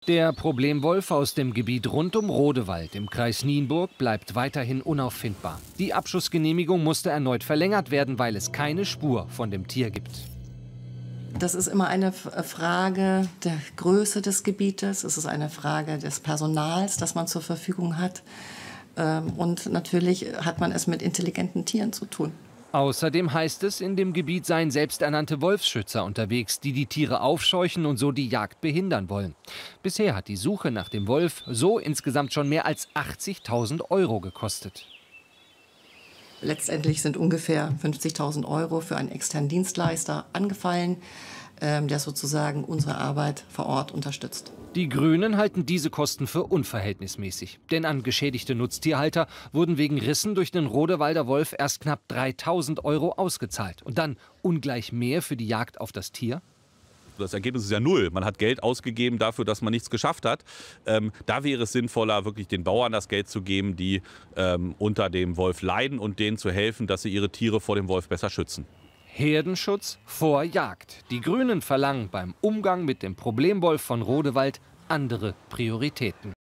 Der Problemwolf aus dem Gebiet rund um Rodewald im Kreis Nienburg bleibt weiterhin unauffindbar. Die Abschussgenehmigung musste erneut verlängert werden, weil es keine Spur von dem Tier gibt. Das ist immer eine Frage der Größe des Gebietes. Es ist eine Frage des Personals, das man zur Verfügung hat. Und natürlich hat man es mit intelligenten Tieren zu tun. Außerdem heißt es, in dem Gebiet seien selbsternannte Wolfsschützer unterwegs, die die Tiere aufscheuchen und so die Jagd behindern wollen. Bisher hat die Suche nach dem Wolf so insgesamt schon mehr als 80.000 € gekostet. Letztendlich sind ungefähr 50.000 € für einen externen Dienstleister angefallen, der sozusagen unsere Arbeit vor Ort unterstützt. Die Grünen halten diese Kosten für unverhältnismäßig. Denn an geschädigte Nutztierhalter wurden wegen Rissen durch den Rodewalder Wolf erst knapp 3.000 € ausgezahlt. Und dann ungleich mehr für die Jagd auf das Tier? Das Ergebnis ist ja null. Man hat Geld ausgegeben dafür, dass man nichts geschafft hat. Da wäre es sinnvoller, wirklich den Bauern das Geld zu geben, die unter dem Wolf leiden und denen zu helfen, dass sie ihre Tiere vor dem Wolf besser schützen. Herdenschutz vor Jagd. Die Grünen verlangen beim Umgang mit dem Problemwolf von Rodewald andere Prioritäten.